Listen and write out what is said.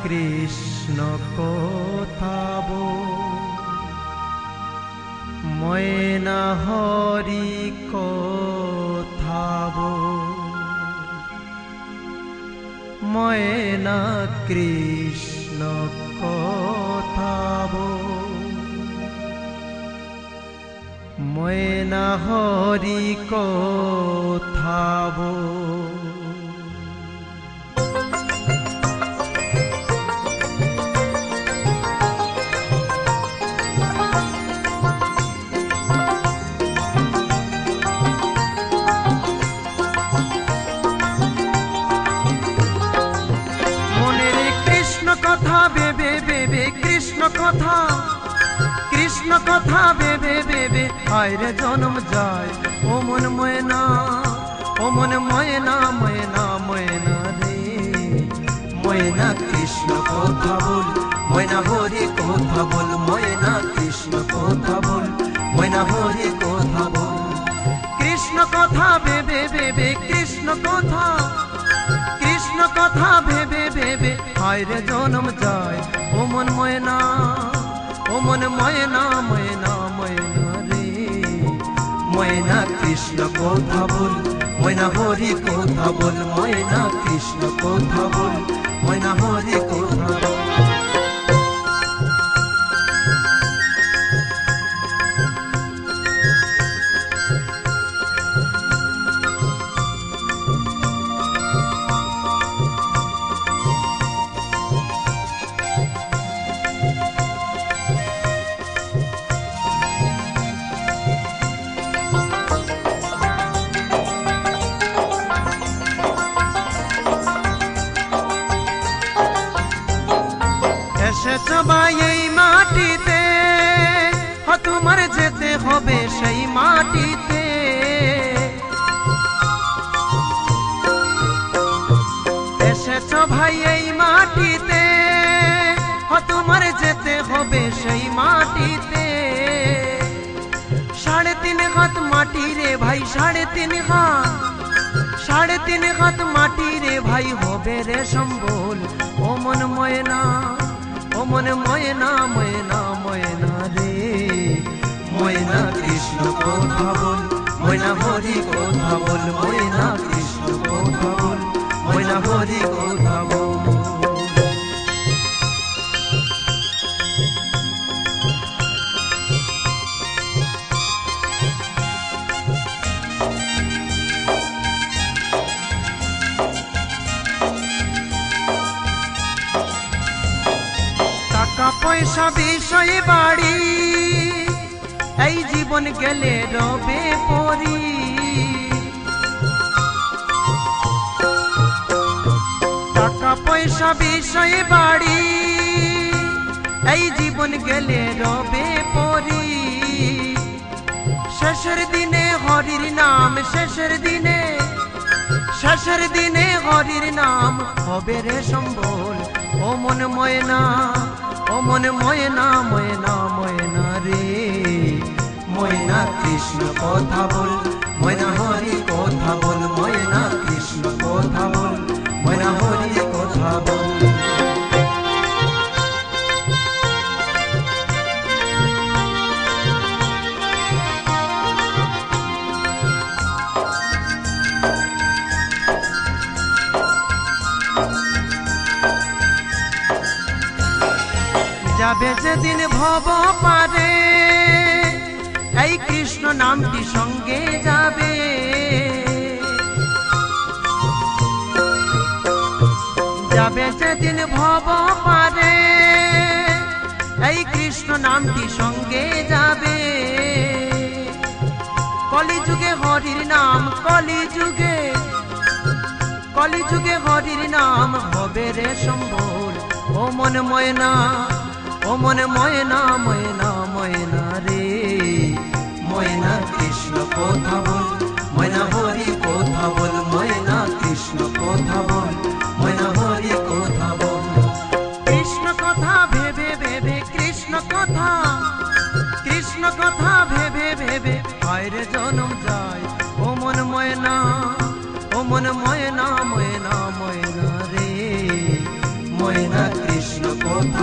কৃষ্ণ কথা বল, ময়না হরি কথা বল, ময়না কৃষ্ণ কথা বল, ময়না হরি কথা বল। কৃষ্ণ কথা বেবে বেবে আইরে জন্ম যায় ও মন ময়না, ও মন ময়না ময়না ময়না রে। ময়না কৃষ্ণ কথা বল, ময়না হরি কথা বল, ময়না কৃষ্ণ কথা বল, ময়না হরি কথা বল। কৃষ্ণ কথা বেবে বেবে কৃষ্ণ কথা, কৃষ্ণ কথা ভেবে ভেবে আইরে জন্ম যায় ও মন ময়না, ও মন ময়না ময়না ময়না রে। ময়না কৃষ্ণ কথা বল, ময়না হরি কথা বল, ময়না কৃষ্ণ কথা বল, ময়না হরি কথা বল। এসেছো ভাই এই মাটিতে, তোমার যেতে হবে সেই মাটিতে। এসেছো ভাই এই মাটিতে, তোমার যেতে হবে সেই মাটিতে। 3.5 হাত মাটি রে ভাই, 3.5 হাত, 3.5 হাত মাটি রে ভাই হবে রে সম্বল। ও মন ময়না, ও মন ময়না ময়না ময়না রে। ময়না কৃষ্ণ কথা বল, ময়না হরি কথা বল, ময়না কৃষ্ণ কথা বল, ময়না হরি কথা বল। টাকা পয়সা বিষয় বাড়ি, এই জীবন গেলে রবে পরি। টাকা পয়সা বিষয় বাড়ি, এই জীবন গেলে রবে পরি। শেষের দিনে হরির নাম, শেষের দিনে, শেষের দিনে হরির নাম হবে রে সম্বল। ও মন ময়না, ও মন ময়না ময়না ময়না রে। ময়না কৃষ্ণ কথা বল, ময়না হরি কথা বল, ময়না কৃষ্ণ কথা বল, ময়না হরি কথা বল। যাবে যেদিন ভব পারে, এই কৃষ্ণ নামটি সঙ্গে যাবে। যাবে যেদিন ভব পারে, এই কৃষ্ণ নামটি সঙ্গে যাবে। কলিযুগে হরির নাম, কলিযুগে, কলিযুগে হরির নাম হবে রে সম্বল। ও মন ময়না, ও মন ময়না ময়না ময়না রে। ময়না কৃষ্ণ কথা বল, ময়না হরি কথা বল, ময়না কৃষ্ণ কথা বল, ময়না হরি কথা বল। কৃষ্ণ কথা ভেবে ভেবে কৃষ্ণ কথা, কৃষ্ণ কথা ভেবে ভেবে আইরে জন্ম যায় ও মন ময়না, ও মন ময়না ময়না ময়না রে। ময়না কৃষ্ণ কথা